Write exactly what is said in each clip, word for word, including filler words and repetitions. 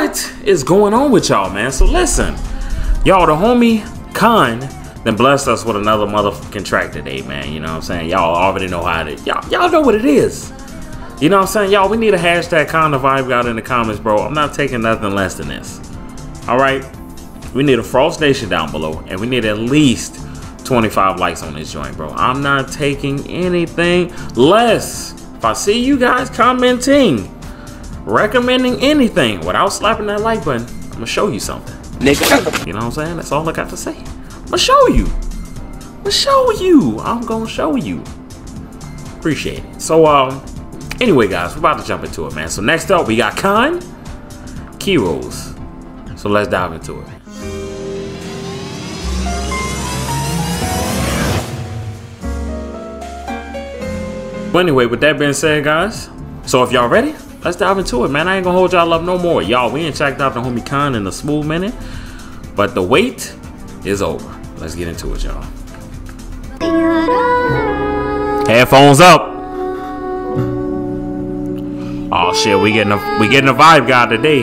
what is going on with y'all, man? So listen, y'all, the homie Khan then blessed us with another motherfucking track today, man. You know what I'm saying? Y'all already know how it is. Y'all, y'all know what it is. You know what I'm saying? Y'all, we need a hashtag Khan the Vibe out in the comments, bro. I'm not taking nothing less than this. All right? We need a Frost Nation down below, and we need at least twenty-five likes on this joint, bro. I'm not taking anything less. If I see you guys commenting, recommending anything without slapping that like button, I'm gonna show you something. Nigga. You know what I'm saying? That's all I got to say. I'm gonna show you. I'm gonna show you. I'm gonna show you. Appreciate it. So, um, anyway, guys, we're about to jump into it, man. So next up, we got Khan, Keros. So let's dive into it. But anyway, with that being said, guys, so if y'all ready, let's dive into it, man. I ain't gonna hold y'all up no more. Y'all, we ain't checked out the homie Khan in a smooth minute, but the wait is over. Let's get into it, y'all. Headphones up. Oh shit, we getting a we getting a vibe guy today.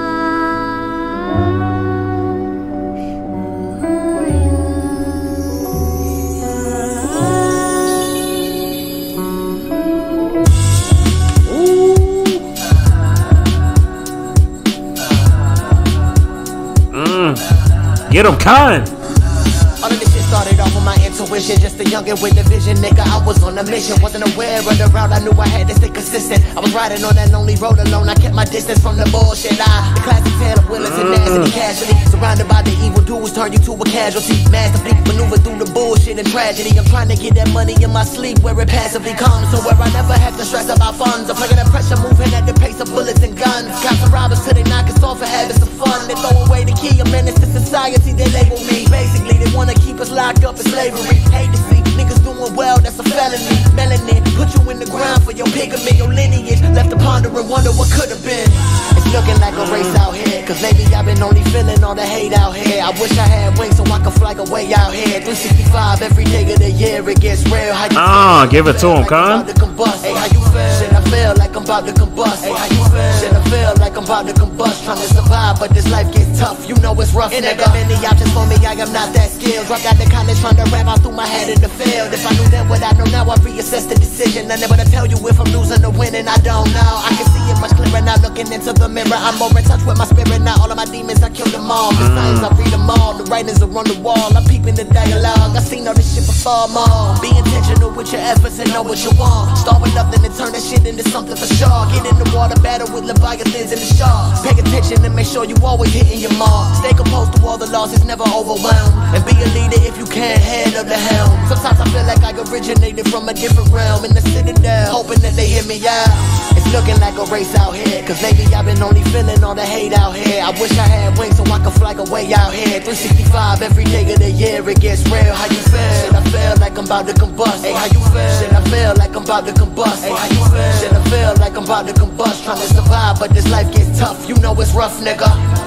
Get him, Khan. All of this shit started off with my intuition. Just a youngin' with a vision, nigga. I was on a mission. Wasn't aware of the route. I knew I had to stay consistent. I was riding on that lonely road alone. I kept my distance from the bullshit. I, the classic tale of Willis and nasty casualty. Surrounded by the evil dudes, turn you to a casualty. Masterfully maneuver through the bullshit and tragedy. I'm trying to get that money in my sleep where it passively comes. So where I never have to stress about funds. I'm plugging that pressure, moving at the pace of bullets and guns. Cops and robbers till they knock us off for having some fun. They throw away the key, a menace to society. They label me. Basically, they wanna keep us locked up in slavery. Hate to see niggas doing well, that's a felony. Melanin, put you in the ground for your pigment, your lineage. Left to ponder and wonder what could have been. It's looking like a race out here, cause lately I've been only feeling all the hate out here. I wish I had wings so I could fly away out here. three sixty-five every day of the year, it gets real. How you Ah, give it to him, Khan. Hey, how you feel? Shit, I feel like I'm about to combust. Hey, how you feel? Shit, I feel like I'm about to combust. Trying to survive, but this life gets tough. You know it's rough, and there got many options for me. I am not that skilled. Dropped out the college trying to rap out through my head in the field. If I knew then what I know now, I reassess the decision. I never to tell you if I'm losing or winning. I don't know. I can see it much clearer now, looking into the mirror. I'm more in touch with my spirit now. All of my demons, I killed them all. The signs, I read them all. The writings are on the wall. I'm peeping the dialogue. I seen all this shit before, more. Be intentional with your efforts and know what you want. Start with nothing and turn that shit into something for sure. Get in the water, battle with Leviathans and the sharks. Pay attention and make sure you always hitting your mark. Stay composed to all the losses, never overwhelmed. And be a leader if you can't handle the helm. Sometimes I feel like I originated from a different realm. In the citadel, hoping that they hear me out. It's looking like a race out here, cause lately I've been only feeling all the hate out here. I wish I had wings so I could fly away out here. three sixty-five every day of the year, it gets real. How you feel? Shit, I feel like I'm about to combust. Hey, how you feel? Shit, I feel like I'm about to combust. Hey, how you feel? Shit, I feel like I'm about to combust. Trying to survive, but this life gets tough. You know it's rough, nigga.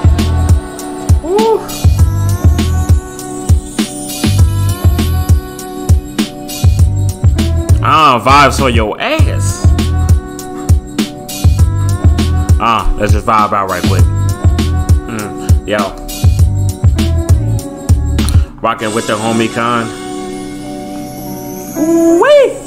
Woo. Ah, vibes for your ass. Ah, let's just vibe out right quick. Mm, yo. Rocking with the homie Khan. Wee!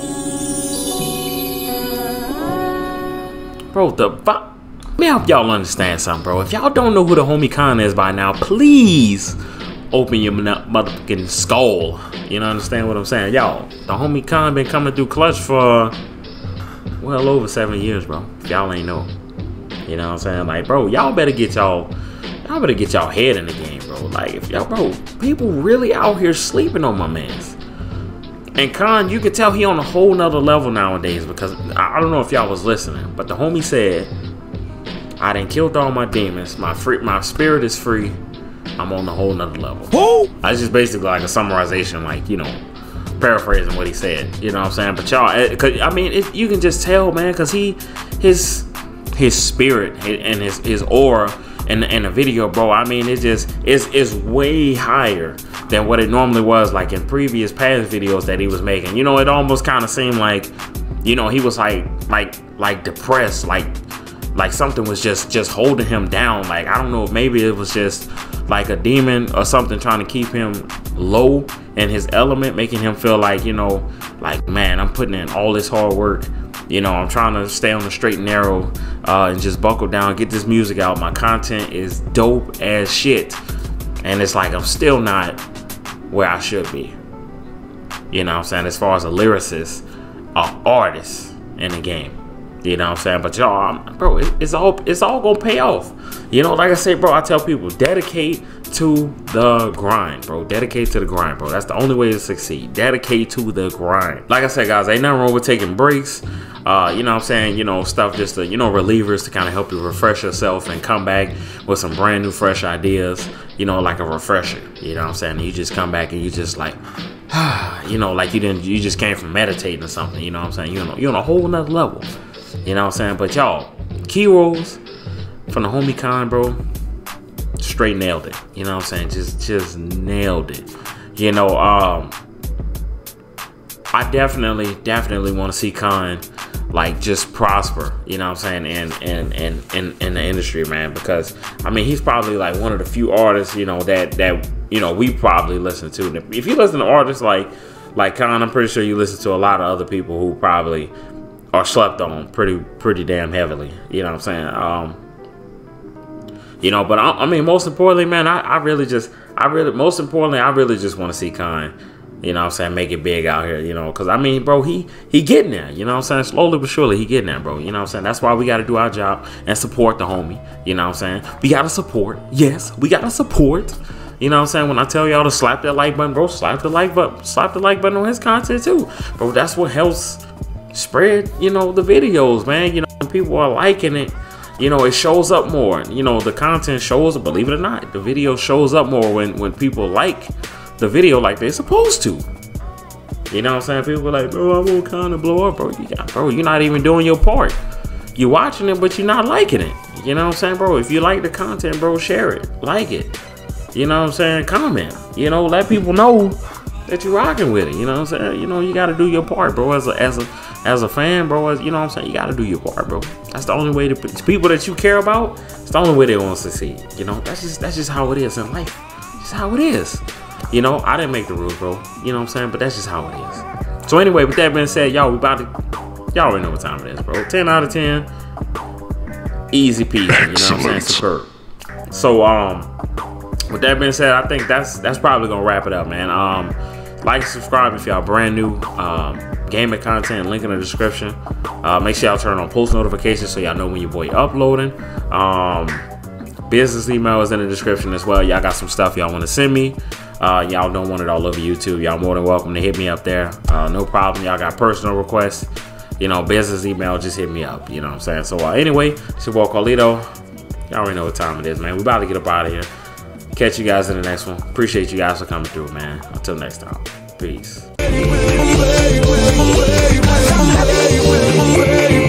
Bro, the vibe. Let me help y'all understand something, bro. If y'all don't know who the homie Khan is by now, please open your motherfucking skull. You know, understand what I'm saying? Y'all, the homie Khan been coming through clutch for well over seven years, bro. If y'all ain't know. You know what I'm saying? Like, bro, y'all better get y'all y'all better get y'all head in the game, bro. Like, if y'all, bro, people really out here sleeping on my mans. And Khan, you can tell he on a whole nother level nowadays, because I, I don't know if y'all was listening, but the homie said, I done killed all my demons. My free, my spirit is free. I'm on a whole nother level. Who? That's just basically like a summarization, like, you know, paraphrasing what he said. You know what I'm saying? But y'all, cause I mean, it, you can just tell, man, cause he, his, his spirit and his his aura in in the video, bro. I mean, it just is is way higher than what it normally was, like in previous past videos that he was making. You know, it almost kind of seemed like, you know, he was like like like depressed, like. like something was just just holding him down. Like, I don't know, maybe it was just like a demon or something trying to keep him low in his element, making him feel like, you know, like, man, I'm putting in all this hard work. You know, I'm trying to stay on the straight and narrow uh, and just buckle down, get this music out. My content is dope as shit. And it's like I'm still not where I should be. You know what I'm saying? As far as a lyricist, an artist in the game. You know what I'm saying? But y'all, bro, it, it's all it's all gonna pay off. You know, like I say, bro, I tell people, dedicate to the grind, bro. Dedicate to the grind, bro. That's the only way to succeed. Dedicate to the grind. Like I said, guys, ain't nothing wrong with taking breaks. Uh, you know what I'm saying? You know, stuff just to, you know, relievers to kind of help you refresh yourself and come back with some brand new, fresh ideas. You know, like a refresher. You know what I'm saying? You just come back and you just like, you know, like you didn't, you just came from meditating or something. You know what I'm saying? You're on, you're on a whole nother level. You know what I'm saying? But y'all, key roles from the homie Khan, bro, straight nailed it. You know what I'm saying? Just just nailed it. You know, um, I definitely, definitely want to see Khan like just prosper, you know what I'm saying, in in, in in in the industry, man, because I mean he's probably like one of the few artists, you know, that that you know we probably listen to. If you listen to artists like like Khan, I'm pretty sure you listen to a lot of other people who probably are slept on pretty pretty damn heavily, you know what I'm saying? Um, you know, but I, I mean, most importantly, man, I, I really just, I really, most importantly, I really just want to see Khan, you know what I'm saying, make it big out here, you know, because I mean, bro, he he getting there, you know what I'm saying? Slowly but surely, he getting there, bro, you know what I'm saying? That's why we got to do our job and support the homie, you know what I'm saying? We got to support, yes, we got to support. You know what I'm saying? When I tell y'all to slap that like button, bro, slap the like button, slap the like button on his content too, bro. That's what helps spread, you know, the videos, man. You know, when people are liking it, you know, it shows up more. You know, the content shows, believe it or not, the video shows up more when when people like the video like they're supposed to. You know what I'm saying? People are like, bro, I want kind of blow up, bro. You got, bro, you're not even doing your part. You're watching it, but you're not liking it. You know what I'm saying, bro? If you like the content, bro, share it, like it. You know what I'm saying? Comment. You know, let people know that you're rocking with it. You know what I'm saying? You know, you got to do your part, bro. As a as a as a fan, bro. As, you know what I'm saying? You got to do your part, bro. That's the only way to people that you care about. It's the only way they want to succeed. You know, that's just that's just how it is in life. Just how it is. You know, I didn't make the rules, bro. You know what I'm saying? But that's just how it is. So anyway, with that being said, y'all, we about to, y'all already know what time it is, bro. ten out of ten. Easy peasy. You know what I'm saying? Superb. So um, with that being said, I think that's that's probably gonna wrap it up, man. Um, like, subscribe if y'all brand new. Um, gaming content, link in the description. Uh, make sure y'all turn on post notifications so y'all know when your boy uploading. Um, business email is in the description as well. Y'all got some stuff y'all want to send me. Uh, y'all don't want it all over YouTube. Y'all more than welcome to hit me up there. Uh, no problem. Y'all got personal requests. You know, business email, just hit me up. You know what I'm saying? So uh, anyway, it's your boy Carlito. Y'all already know what time it is, man. We about to get up out of here. Catch you guys in the next one. Appreciate you guys for coming through, man. Until next time. Peace.